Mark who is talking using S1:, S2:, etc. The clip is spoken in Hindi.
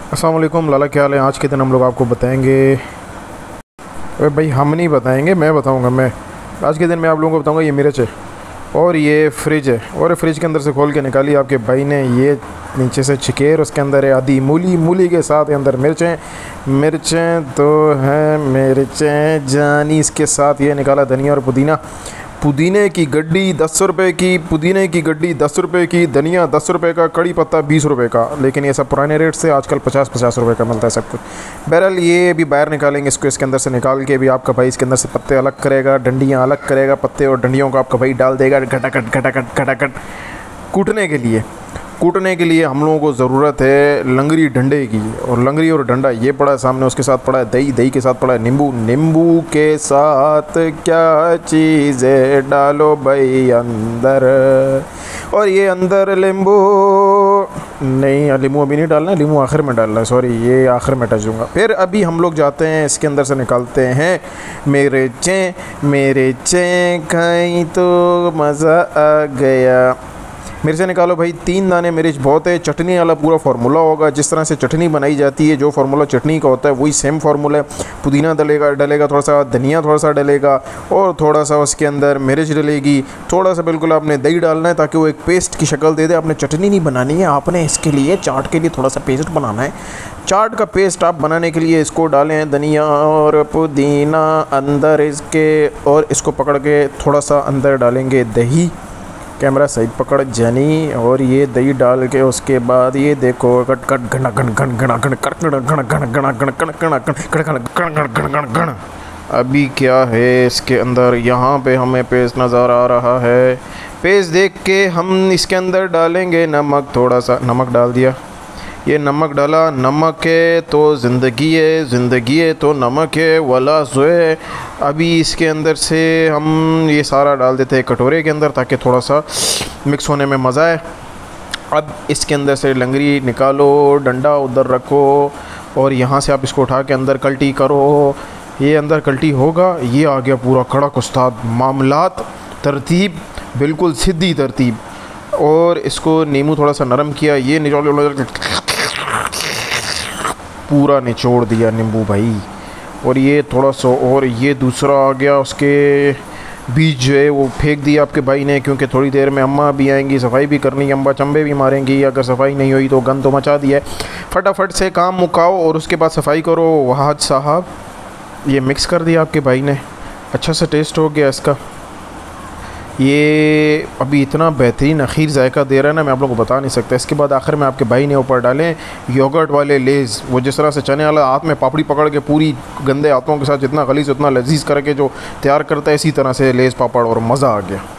S1: अस्सलाम वालेकुम लाला, क्या हाल है। आज के दिन हम लोग आपको बताएंगे। अरे भाई हम नहीं बताएंगे, मैं बताऊंगा। मैं आज के दिन मैं आप लोगों को बताऊंगा। ये मिर्च है और ये फ्रिज है, और फ्रिज के अंदर से खोल के निकाली आपके भाई ने। ये नीचे से चिकेर, उसके अंदर है आधी मूली, मूली के साथ अंदर मिर्चें। मिर्चें तो हैं मिर्चें जानी। इसके साथ ये निकाला धनिया और पुदीना। पुदीने की गड्डी 10 रुपये की, पुदीने की गड्डी 10 रुपये की, धनिया 10 रुपये का, कड़ी पत्ता 20 रुपये का। लेकिन ये सब पुराने रेट से आजकल 50-50 रुपये का मिलता है सब कुछ। बहरहाल ये भी बाहर निकालेंगे इसको। इसके अंदर से निकाल के भी आपका भाई इसके अंदर से पत्ते अलग करेगा, डंडियाँ अलग करेगा। पत्ते और डंडियों को आपका भाई डाल देगा घटाखट घटाखट घटाखट कूटने के लिए। कूटने के लिए हम लोगों को ज़रूरत है लंगरी डंडे की, और लंगरी और डंडा ये पड़ा है सामने। उसके साथ पड़ा है दही, दही के साथ पड़ा है नींबू, नींबू के साथ क्या चीज़ें डालो भाई अंदर। और ये अंदर नींबू नहीं, नींबू अभी नहीं डालना है, नींबू आखिर में डालना है। सॉरी, ये आखिर में टच दूँगा। फिर अभी हम लोग जाते हैं इसके अंदर से निकालते हैं मिर्चें खाई तो मज़ा आ गया। मिर्चें निकालो भाई, 3 दाने मिर्च बहुत है। चटनी वाला पूरा फार्मूला होगा। जिस तरह से चटनी बनाई जाती है, जो फार्मूला चटनी का होता है वही सेम फार्मूला है। पुदीना डलेगा थोड़ा सा, धनिया थोड़ा सा डलेगा, और थोड़ा सा उसके अंदर मिर्च डलेगी। थोड़ा सा बिल्कुल आपने दही डालना है ताकि वो एक पेस्ट की शक्ल दे दे। आपने चटनी नहीं बनानी है, आपने इसके लिए चाट के लिए थोड़ा सा पेस्ट बनाना है। चाट का पेस्ट आप बनाने के लिए इसको डालें धनिया और पुदीना अंदर इसके, और इसको पकड़ के थोड़ा सा अंदर डालेंगे दही। कैमरा सही पकड़ जनी। और ये दही डाल के उसके बाद ये देखो कट कट घना घन घन घना घन कट घना घना घना घना घना घना घना घना घना घना। अभी क्या है इसके अंदर, यहाँ पे हमें पेस्ट नज़र आ रहा है। पेस्ट देख के हम इसके अंदर डालेंगे नमक। थोड़ा सा नमक डाल दिया। ये नमक डाला। नमक है तो ज़िंदगी है, ज़िंदगी है तो नमक है, वला सोए। अभी इसके अंदर से हम ये सारा डाल देते हैं कटोरे के अंदर ताकि थोड़ा सा मिक्स होने में मज़ा आए। अब इसके अंदर से लंगरी निकालो, डंडा उधर रखो, और यहाँ से आप इसको उठा के अंदर कल्टी करो। ये अंदर कल्टी होगा। ये आ गया पूरा कड़क उस्ताद मामलात, तरतीब बिल्कुल सीधी तरतीब। और इसको नींबू थोड़ा सा नरम किया। ये निचोड़ पूरा निचोड़ दिया नींबू भाई। और ये थोड़ा सा, और ये दूसरा आ गया, उसके बीज जो है वो फेंक दिया आपके भाई ने, क्योंकि थोड़ी देर में अम्मा भी आएंगी, सफाई भी करनी है, अम्बा चंबे भी मारेंगी। अगर सफाई नहीं हुई तो गंद तो मचा दिया है। फटाफट से काम मुकाओ और उसके बाद सफाई करो। वहाज साहब, ये मिक्स कर दिया आपके भाई ने, अच्छा सा टेस्ट हो गया इसका। ये अभी इतना बेहतरीन अखीर जायका दे रहा है ना, मैं आप लोगों को बता नहीं सकता। इसके बाद आखिर में आपके भाई ने ऊपर डालें योगर्ट वाले लेज़। वो जिस तरह से चने वाला हाथ में पापड़ी पकड़ के पूरी गंदे हाथों के साथ जितना गलीज़ उतना लजीज करके जो तैयार करता है, इसी तरह से लेज़ पापड़, और मज़ा आ गया।